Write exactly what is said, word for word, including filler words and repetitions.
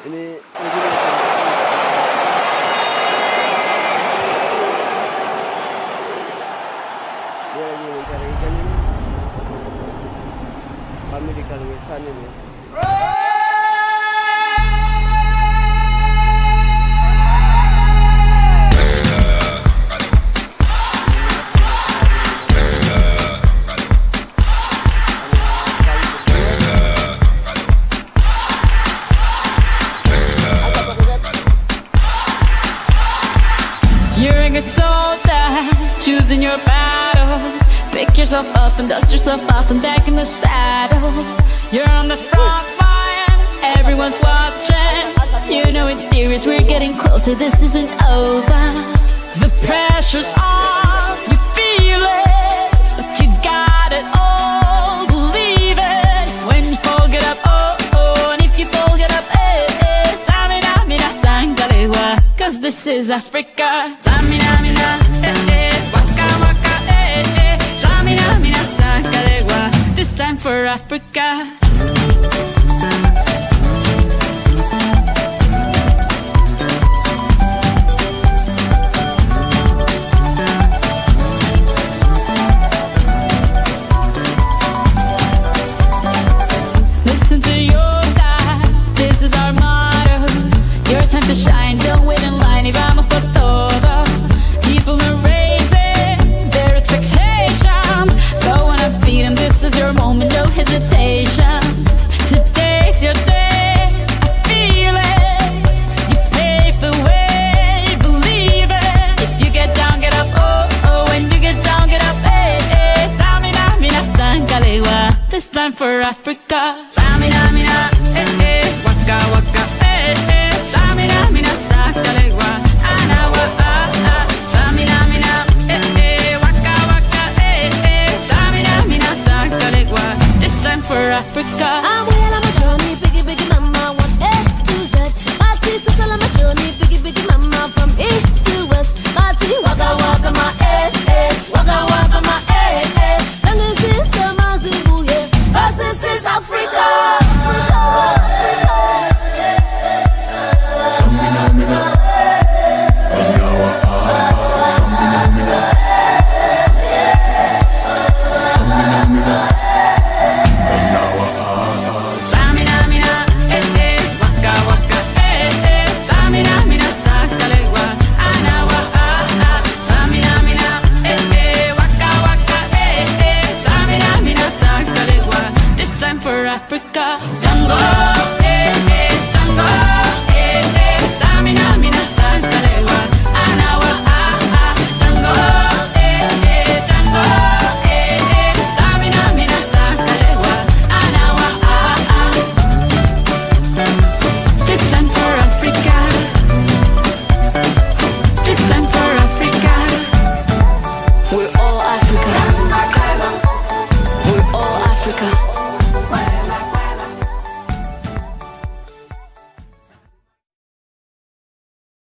Ini dia lagi mencari ikan ini. Kami di Kalungesan ini. You're a good soldier, choosing your battle. Pick yourself up and dust yourself off and back in the saddle. You're on the front line, everyone's watching. You know it's serious, we're getting closer, this isn't over. The pressure's on, you feel it, but you got it all, believe it. When you fall, get up, oh, oh, and if you fall, get up, eh, eh. Samina, mina, sangalewa, cause this is Africa. Samina, mina, eh, eh, waka, waka, eh, eh. Samina, mina, sangalewa, this time for Africa. Listen to your God, this is our motto. Your time to shine, don't wait in line, y vamos por todo. People are raising their expectations. Go on and feed them, this is your moment, no hesitation. Today's your day, I feel it. You pave the way, believe it. If you get down, get up, oh, oh. When you get down, get up, eh, eh. Tamina, mina, sangalewa, this time for Africa.